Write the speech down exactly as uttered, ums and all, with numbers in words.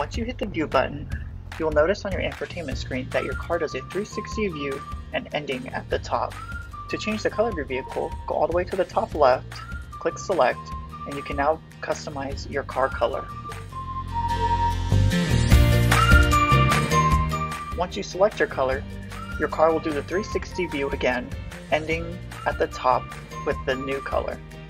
Once you hit the view button, you will notice on your infotainment screen that your car does a three sixty view and ending at the top. To change the color of your vehicle, go all the way to the top left, click select, and you can now customize your car color. Once you select your color, your car will do the three sixty view again, ending at the top with the new color.